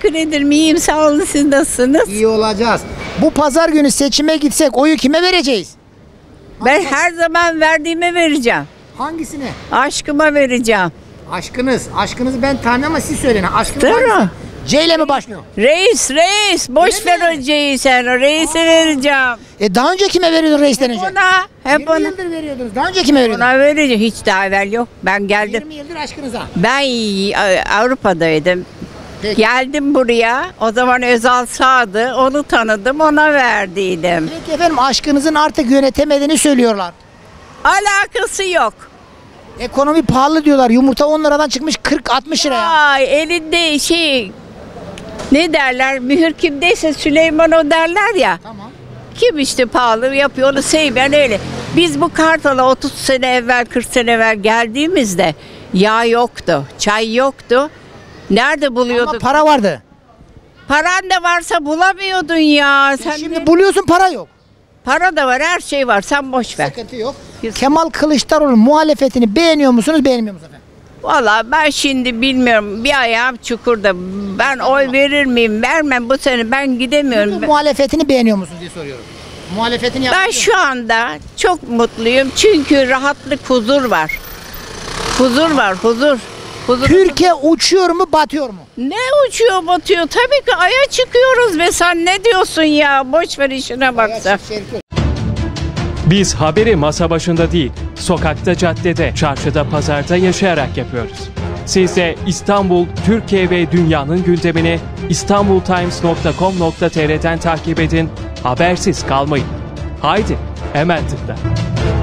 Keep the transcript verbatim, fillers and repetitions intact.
Teşekkür ederim. İyiyim, sağ olun. Siz nasılsınız? İyi olacağız. Bu pazar günü seçime gitsek oyu kime vereceğiz? Ben her zaman verdiğime vereceğim. Hangisine? Aşkıma vereceğim. Aşkınız. Aşkınızı ben tanımam ama siz söyleyin. Aşkınız Doğru. hangisi? C ile mi başlıyor? Reis, reis. Boş Öyle ver mi? o C'yi sen. O reise vereceğim. E daha önce kime veriyordun reisten önce? Ona, hep yirmi ona. yıldır veriyordunuz. Daha önce kime veriyordunuz? Ona vereceğim. Hiç daha evvel yok. Ben geldim. yirmi yıldır aşkınıza. Ben e, Avrupa'daydım. Peki. Geldim buraya. O zaman Özal Sağ'dı. Onu tanıdım. Ona verdiydim. Peki efendim, aşkınızın artık yönetemediğini söylüyorlar. Alakası yok. Ekonomi pahalı diyorlar. Yumurta on liradan çıkmış kırk altmış liraya. Ay, elinde şey, ne derler, mühür kimdeyse Süleyman o derler ya. Tamam. Kim işte pahalı yapıyor onu sevmeyen öyle. Biz bu Kartal'a otuz sene evvel, kırk sene evvel geldiğimizde yağ yoktu, çay yoktu. Nerede Ama buluyorduk? para vardı. Paran da varsa bulamıyordun ya. Sen Sen şimdi de- buluyorsun, para yok. para da var, her şey var. Sen boş ver. Sıkıntı yok. Kemal Kılıçdaroğlu muhalefetini beğeniyor musunuz, beğenmiyor musunuz efendim? Valla ben şimdi bilmiyorum. Bir ayağım çukurda. Ben oy verir miyim? Vermem bu sene. Ben gidemiyorum. Bu muhalefetini beğeniyor musunuz diye soruyorum. Muhalefetini Ben yapıyor. şu anda çok mutluyum çünkü rahatlık, huzur var. Huzur var, huzur. Huzur. Türkiye uçuyor mu, batıyor mu? Ne uçuyor, batıyor? Tabii ki aya çıkıyoruz be, sen ne diyorsun ya? Boş ver, işine bak sen. Biz haberi masa başında değil, sokakta, caddede, çarşıda, pazarda yaşayarak yapıyoruz. Siz de İstanbul, Türkiye ve dünyanın gündemini istanbultimes nokta com nokta tr'den takip edin, habersiz kalmayın. Haydi, hemen tıkla.